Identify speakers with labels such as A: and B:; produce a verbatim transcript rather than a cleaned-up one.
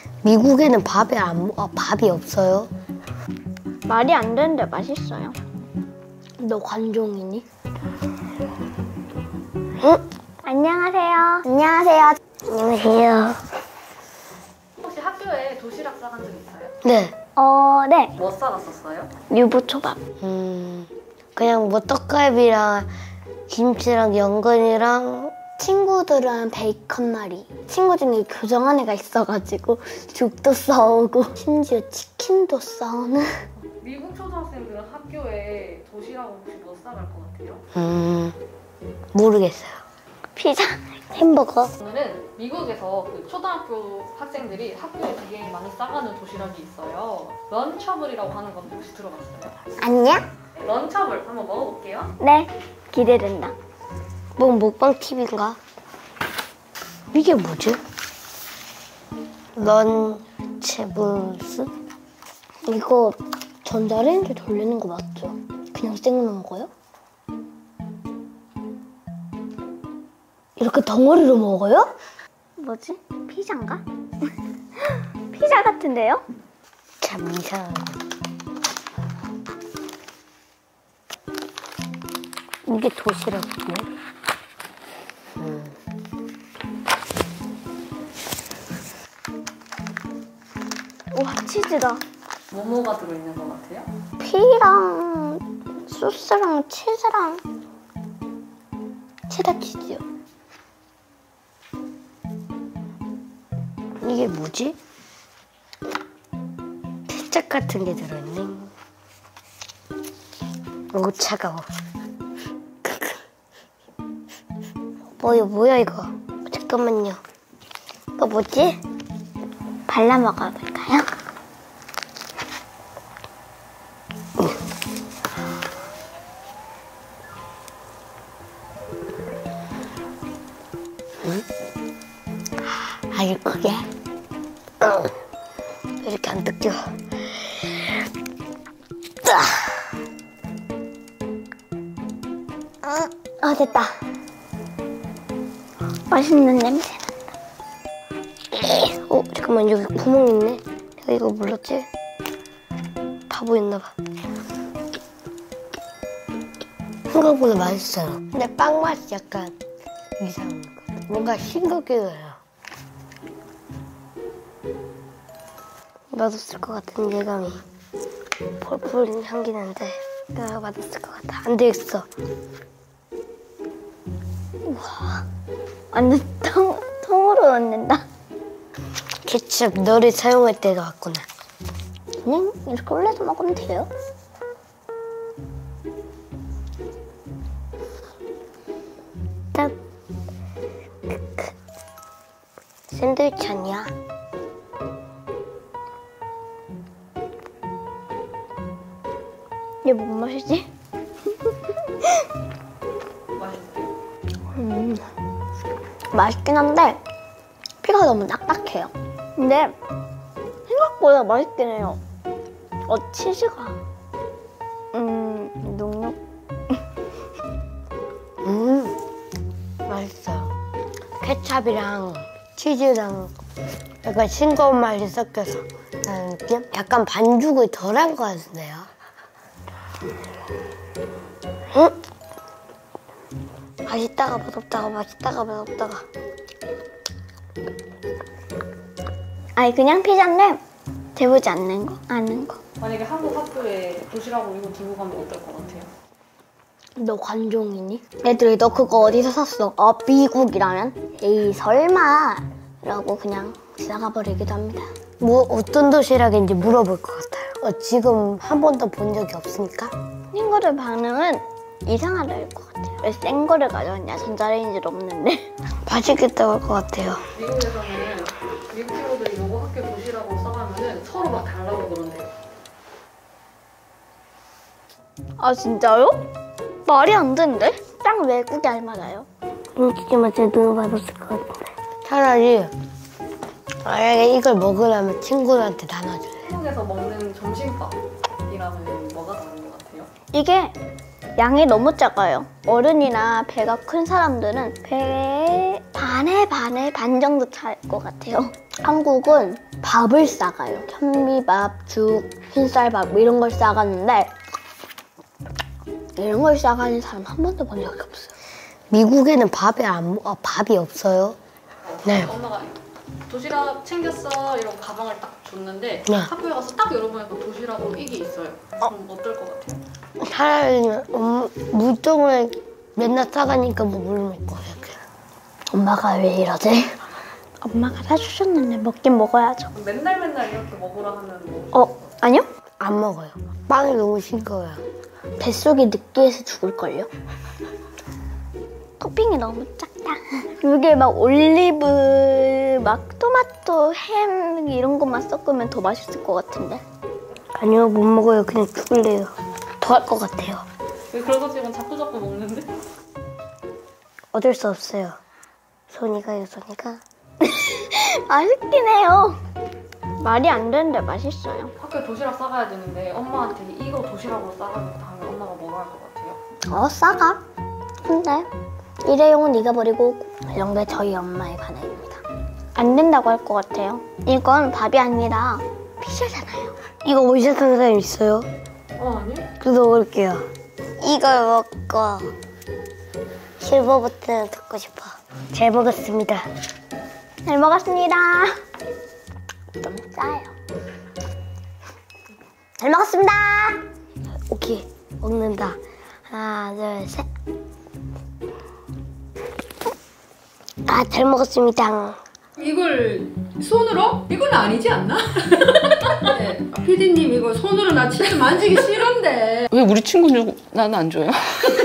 A: 미국에는 밥이 안 아, 밥이 없어요?
B: 말이 안 되는데 맛있어요.
A: 너 관종이니?
B: 응? 안녕하세요.
A: 안녕하세요. 안녕하세요.
C: 혹시 학교에 도시락 싸간 적 있어요?
A: 네.
B: 어, 네.
C: 뭐 싸갔었어요?
B: 유부초밥.
A: 음, 그냥 뭐 떡갈비랑 김치랑 연근이랑
B: 친구들은 베이컨 말이. 친구 중에 교정한 애가 있어가지고 죽도 싸우고 심지어 치킨도 싸우는.
C: 미국 초등학생들은 학교에 도시락을 혹시 뭐 싸갈 것 같아요?
A: 음, 모르겠어요.
B: 피자, 햄버거.
C: 오늘은 미국에서 그 초등학교 학생들이 학교에 되게 많이 싸가는 도시락이 있어요. 런처블이라고 하는 건데 혹시 들어봤어요?
B: 안녕?
C: 런처블 한번 먹어볼게요.
B: 네, 기대된다.
A: 뭐 먹방 팁인가? 이게 뭐지? 런체블스?
B: 이거 전자레인지 돌리는 거 맞죠? 그냥 생으로 먹어요?
A: 이렇게 덩어리로 먹어요?
B: 뭐지? 피자인가? 피자 같은데요?
A: 참 이상하네. 이게 도시락이네. 음.
B: 와, 치즈다.
C: 뭐뭐가 들어있는 것 같아요?
B: 피랑 소스랑 치즈랑 체다 치즈요.
A: 이게 뭐지? 케첩 같은 게 들어있네. 오, 차가워. 뭐야, 뭐야 이거? 잠깐만요. 이거 뭐지?
B: 발라 먹어볼까요?
A: 응? 아주 크게? 어. 왜 이렇게 안 뜯겨?
B: 아, 됐다. 맛있는 냄새.
A: 어, 잠깐만, 여기 구멍 있네. 내가 이거 몰랐지? 바보였나봐. 생각보다 맛있어요. 근데 빵 맛이 약간 이상한 것 같아. 뭔가 싱겁게요. 맛없을 것 같은 예감이 펄펄 향기 나는데 내가 맛없을 것 같아. 안 되겠어.
B: 우와, 완전 통, 통으로 넣는다.
A: 케첩 너를 사용할 때가 왔구나.
B: 그냥 이렇게 올려서 먹으면 돼요.
A: 딱 샌드위치 아니야?
B: 이게 뭔 맛이지?
C: 맛있어요?
B: 음, 맛있긴 한데 피가 너무 딱딱해요. 근데 생각보다 맛있긴 해요. 어, 치즈가 음, 녹록.
A: 음, 맛있어. 케찹이랑 치즈랑 약간 싱거운 맛이 섞여서 나는 느낌? 약간 반죽을 덜 한 것 같은데요? 응? 맛있다가 맛없다가 맛있다가 맛없다가.
B: 아니, 그냥 피자인데 데우지 않는 거, 않는 거.
C: 만약에 한국 학교에 도시락을 이거 들고 가면 어떨 것 같아요?
A: 너 관종이니?
B: 애들이 너 그거 어디서 샀어? 어, 미국이라면? 에이, 설마 라고 그냥 지나가 버리기도 합니다.
A: 뭐 어떤 도시락인지 물어볼 것 같아요. 어, 지금 한 번도 본 적이 없으니까.
B: 친구들 반응은 이상하다 할 것 같아요. 왜 센 거를 가져왔냐? 전자레인지도 없는데.
A: 맛있겠다고 할 것 같아요.
C: 미국에서는 미국 친구들이 이거 학교 도시락으로 싸가면은 서로 막 달라고 그런대요.
B: 아, 진짜요? 말이 안 되는데? 딱 외국에 알맞아요.
A: 음식점한테 너무 맛없을 것 같은데. 차라리 만약에 이걸 먹으려면 친구들한테 나눠줄래.
C: 한국에서 먹는 점심밥이랑은 뭐가 다른 것 같아요?
B: 이게 양이 너무 작아요. 어른이나 배가 큰 사람들은 배에 반에 반에 반 정도 찰 것 같아요. 한국은 밥을 싸가요. 현미밥, 죽, 흰쌀밥 이런 걸 싸가는데 이런 걸 싸가는 사람 한 번도 본 적이 없어요.
A: 미국에는 밥이 안 먹- 아, 밥이 없어요. 네.
C: 엄마가 도시락 챙겼어 이런 가방을 딱 줬는데
A: 네.
C: 학교에 가서 딱 열어보니까 도시락으로 이게 있어요. 그럼 어떨 것 같아요?
A: 차라리 음, 물통을 맨날 싸가니까 뭐 물 먹고 이렇게.
B: 엄마가 왜 이러지? 엄마가 사주셨는데 먹긴 먹어야죠.
C: 맨날 맨날 이렇게 먹으라 하면 뭐
B: 어? 아니요?
A: 안 먹어요. 빵이 너무 싱거워요.
B: 뱃속이 느끼해서 죽을걸요? 토핑이 너무 작다. 이게 막 올리브, 막 토마토, 햄 이런 것만 섞으면 더 맛있을 것 같은데.
A: 아니요, 못 먹어요. 그냥 죽을래요. 더 할 것 같아요.
C: 왜 그래서 지금 자꾸 자꾸 먹는데?
A: 어쩔 수 없어요. 손이 가요, 손이 가.
B: 맛있긴 해요. 말이 안 되는데 맛있어요.
C: 학교에 도시락 싸가야 되는데 엄마한테 이거 도시락으로 싸가겠다 하면 엄마가 뭐가 할 것 같아요?
B: 어, 싸가. 근데 일회용은 네가 버리고 이런 게 저희 엄마의 관행입니다. 안 된다고 할 것 같아요. 이건 밥이 아니라 피자잖아요.
A: 이거 오셨던 사람 있어요?
C: 어 아니?
A: 그래서 먹을게요. 이걸 먹고 실버 버튼 듣고 싶어. 잘 먹었습니다.
B: 잘 먹었습니다. 좀 짜요. 잘 먹었습니다.
A: 오케이, 먹는다. 하나, 둘, 셋. 아, 잘 먹었습니다.
D: 이걸 손으로? 이건 아니지 않나? 네. 피디님 이거 손으로 나 치즈 만지기 싫은데.
E: 왜 우리 친구는 나는 안 줘요?